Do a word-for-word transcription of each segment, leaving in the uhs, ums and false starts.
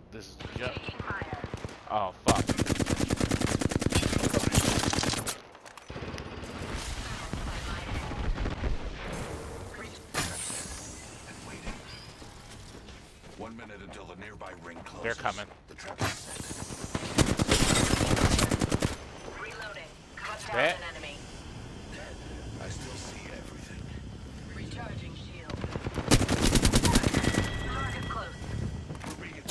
this is the jump. Oh fuck. One minute until the nearby ring closes. They're coming. The trap is set. Reloading. Cut down That? an enemy. Dead. I still see everything. Recharging shield. Target close. Moving it.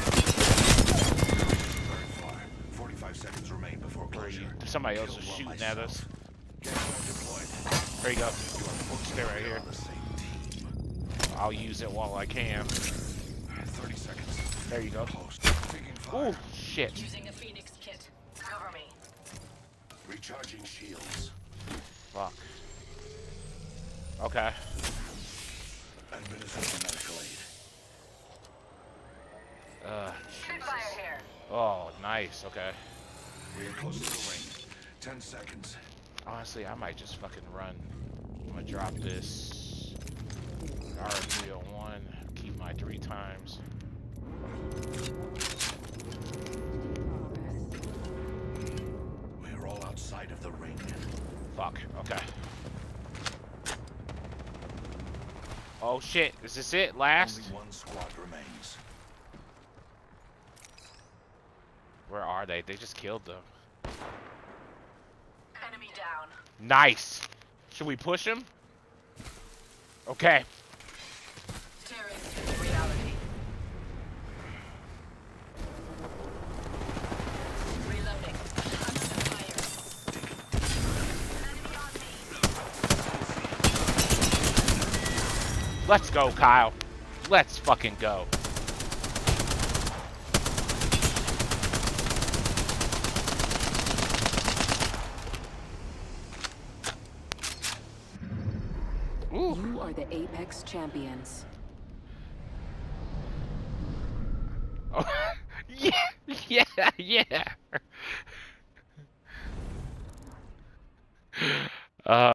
Very far. Forty-five seconds remain before closure. Somebody else Killed is one shooting myself. at us. Get one deployed. There you go. You are Stay right here. on the same team. I'll use it while I can. Thirty seconds. There you go. Close. Taking fire. Oh shit. Using a Phoenix kit. Cover me. Recharging shields. Fuck. Okay. Administering medical aid. Uh. Spitfire here. Oh, nice. Okay. We are close to the ring. Ten seconds. Honestly, I might just fucking run. I'm gonna drop this R three oh one. Keep my three times. We are all outside of the ring. Fuck. Okay. Oh shit. Is this it? Last? Only one squad remains. Where are they? They just killed them. Enemy down. Nice. Should we push him? Okay. Tearing through reality. Reloading. Under fire. Enemy on me. Let's go, Kyle. Let's fucking go. Ooh. You are the Apex champions. Oh, yeah, yeah, yeah. Uh.